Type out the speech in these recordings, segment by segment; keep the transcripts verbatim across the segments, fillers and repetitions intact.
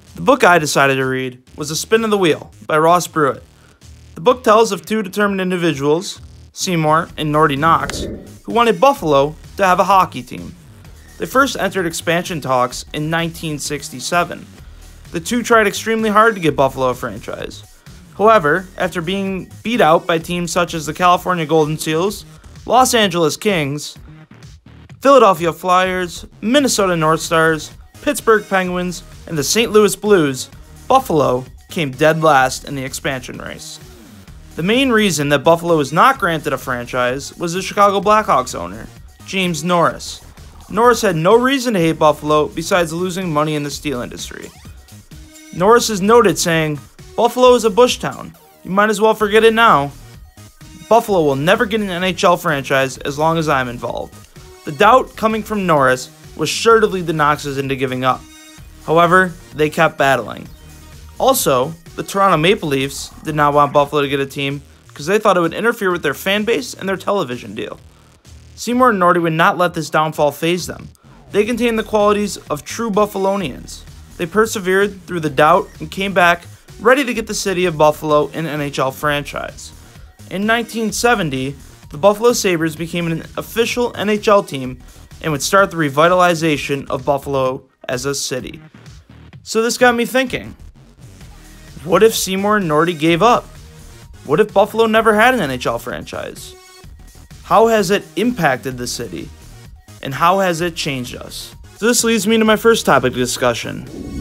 The book I decided to read was A Spin of the Wheel by Ross Brewitt. The book tells of two determined individuals, Seymour and Norty Knox, who wanted Buffalo to have a hockey team. They first entered expansion talks in nineteen sixty-seven. The two tried extremely hard to get Buffalo a franchise. However, after being beat out by teams such as the California Golden Seals, Los Angeles Kings, Philadelphia Flyers, Minnesota North Stars, Pittsburgh Penguins, and the Saint Louis Blues, Buffalo came dead last in the expansion race. The main reason that Buffalo was not granted a franchise was the Chicago Blackhawks owner, James Norris. Norris had no reason to hate Buffalo besides losing money in the steel industry. Norris is noted saying, "Buffalo is a bush town. You might as well forget it now. Buffalo will never get an N H L franchise as long as I'm involved." The doubt coming from Norris was sure to lead the Knoxes into giving up. However, they kept battling. Also, the Toronto Maple Leafs did not want Buffalo to get a team because they thought it would interfere with their fan base and their television deal. Seymour and Norty would not let this downfall faze them. They contained the qualities of true Buffalonians. They persevered through the doubt and came back ready to get the city of Buffalo an N H L franchise. In nineteen seventy, the Buffalo Sabres became an official N H L team and would start the revitalization of Buffalo as a city. So this got me thinking, what if Seymour and Norty gave up? What if Buffalo never had an N H L franchise? How has it impacted the city? And how has it changed us? So this leads me to my first topic of discussion.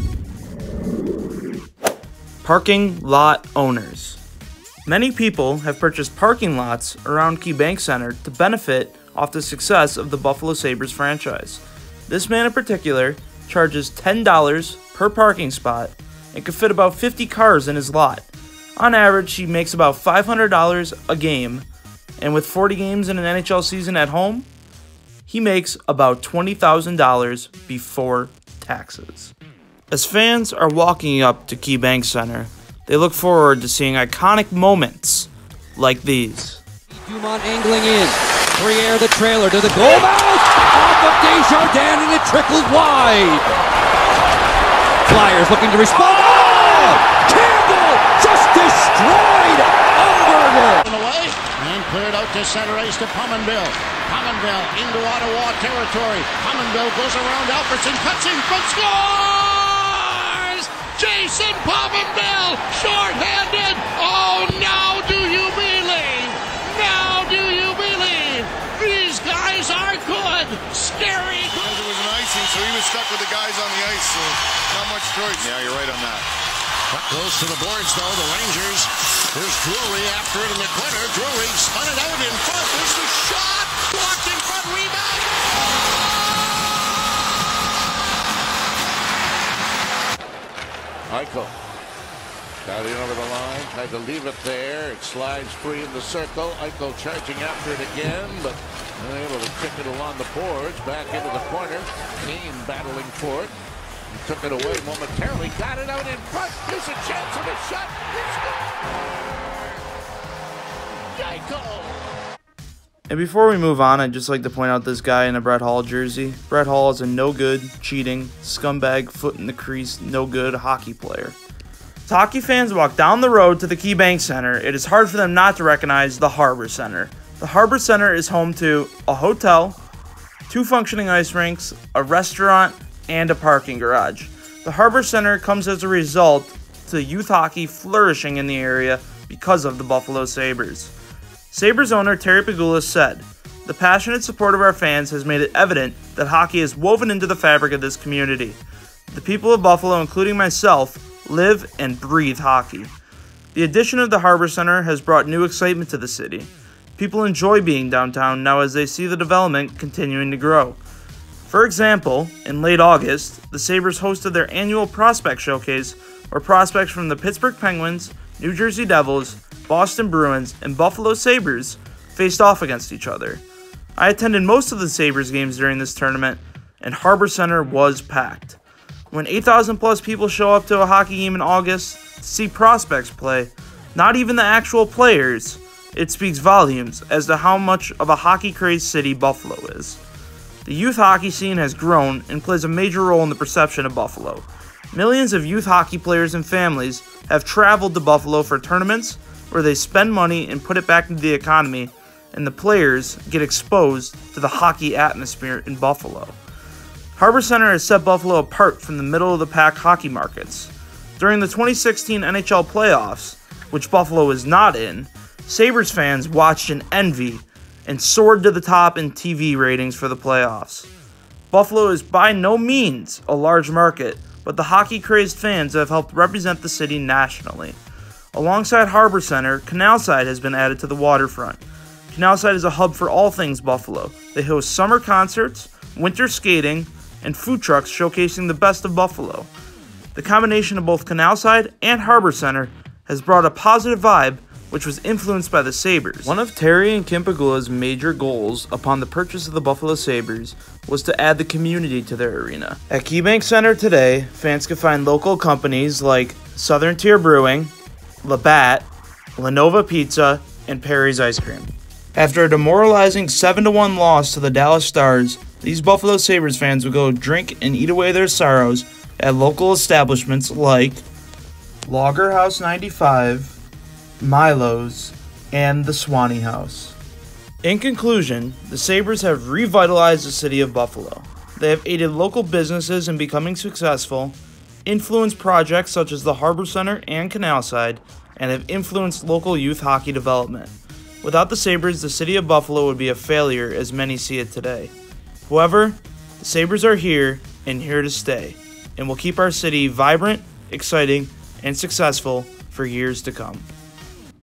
Parking lot owners. Many people have purchased parking lots around KeyBank Center to benefit off the success of the Buffalo Sabres franchise. This man in particular charges ten dollars per parking spot and can fit about fifty cars in his lot. On average, he makes about five hundred dollars a game, and with forty games in an N H L season at home, he makes about twenty thousand dollars before taxes. As fans are walking up to KeyBank Center, they look forward to seeing iconic moments like these. Dumont angling in. Briere the trailer to the goal mouth. Off of Desjardins and it trickles wide. Flyers looking to respond. Oh! Campbell just destroyed Umberger. Away and cleared out to center ice to Pominville. Pominville into Ottawa territory. Pominville goes around Alfredson, cuts in front, scores! Jason Pominville, short-handed. Oh, now do you believe? Now do you believe? These guys are good. Scary. Because it was an icing, so he was stuck with the guys on the ice, so not much choice. Yeah, you're right on that. Puck goes to the boards, though. The Rangers. There's Drury after it in the corner. Drury spun it out in front. There's the shot. Blocked in front. Rebound. Eichel got it over the line. Tried to leave it there. It slides free in the circle. Eichel charging after it again, but unable to kick it along the boards. Back into the corner. Kane battling for it. He took it away momentarily. Got it out in front. There's a chance of a shot. He scores! Eichel! And before we move on, I'd just like to point out this guy in a Brett Hall jersey. Brett Hall is a no-good, cheating, scumbag, foot in the crease, no-good hockey player. As hockey fans walk down the road to the KeyBank Center, it is hard for them not to recognize the Harbor Center. The Harbor Center is home to a hotel, two functioning ice rinks, a restaurant, and a parking garage. The Harbor Center comes as a result to youth hockey flourishing in the area because of the Buffalo Sabres. Sabres owner Terry Pegulas said, "The passionate support of our fans has made it evident that hockey is woven into the fabric of this community. The people of Buffalo, including myself, live and breathe hockey. The addition of the Harbor Center has brought new excitement to the city. People enjoy being downtown now as they see the development continuing to grow. For example, in late August, the Sabres hosted their annual prospect showcase where prospects from the Pittsburgh Penguins, New Jersey Devils, Boston Bruins, and Buffalo Sabres faced off against each other. I attended most of the Sabres games during this tournament, and Harbor Center was packed. When eight thousand plus people show up to a hockey game in August to see prospects play, not even the actual players, it speaks volumes as to how much of a hockey-crazed city Buffalo is. The youth hockey scene has grown and plays a major role in the perception of Buffalo. Millions of youth hockey players and families have traveled to Buffalo for tournaments where they spend money and put it back into the economy, and the players get exposed to the hockey atmosphere in Buffalo. Harbor Center has set Buffalo apart from the middle-of-the-pack hockey markets. During the twenty sixteen N H L playoffs, which Buffalo is not in, Sabres fans watched in envy and soared to the top in T V ratings for the playoffs. Buffalo is by no means a large market, but the hockey-crazed fans have helped represent the city nationally. Alongside Harbor Center, Canalside has been added to the waterfront. Canalside is a hub for all things Buffalo. They host summer concerts, winter skating, and food trucks showcasing the best of Buffalo. The combination of both Canalside and Harbor Center has brought a positive vibe, which was influenced by the Sabres. One of Terry and Kim Pegula's major goals upon the purchase of the Buffalo Sabres was to add the community to their arena. At KeyBank Center today, fans can find local companies like Southern Tier Brewing, Labatt, Lenova Pizza, and Perry's Ice Cream. After a demoralizing seven to one loss to the Dallas Stars, these Buffalo Sabres fans will go drink and eat away their sorrows at local establishments like Lager House ninety-five, Milo's, and the Swanee House. In conclusion, the Sabres have revitalized the city of Buffalo. They have aided local businesses in becoming successful, influenced projects such as the Harbor Center and Canalside, and have influenced local youth hockey development. Without the Sabres, the city of Buffalo would be a failure as many see it today. However, the Sabres are here and here to stay, and will keep our city vibrant, exciting, and successful for years to come.